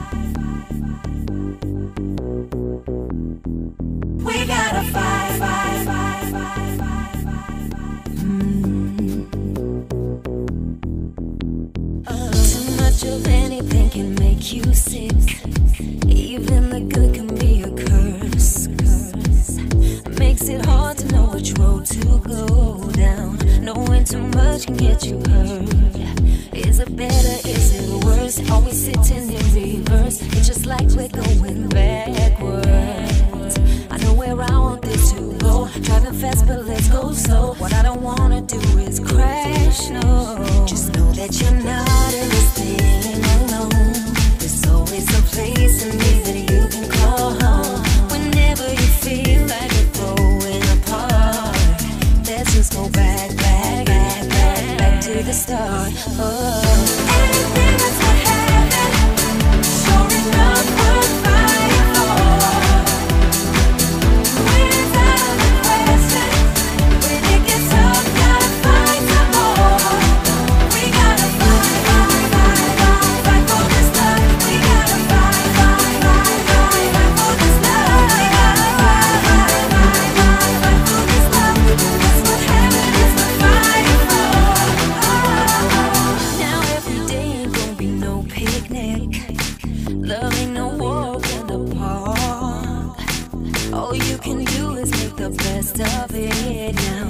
We gotta fight. Too much of anything can make you sick. Even the good can be a curse. Makes it hard to know which road to go down. Knowing too much can get you hurt. Is it better? Is it worse? Always sitting in reverse. It's just like we're going backwards. I know where I want this to go. Driving fast, but let's go slow. What I don't wanna do is crash, no. Just know that you're not in this thing alone. There's always a place in me that you can call home. Whenever you feel like you're throwing apart, let's just go back to the start. Anything that's what happened, sure enough we're fighting for. Wins out of the question. When it gets tough, gotta fight some more. We gotta fight for this love. We gotta fight for this love. We gotta fight for this love. That's what happened is we're fighting for. Now every day ain't gonna be no picnic. Love ain't no walk in the park. All you can do is make the best of it now.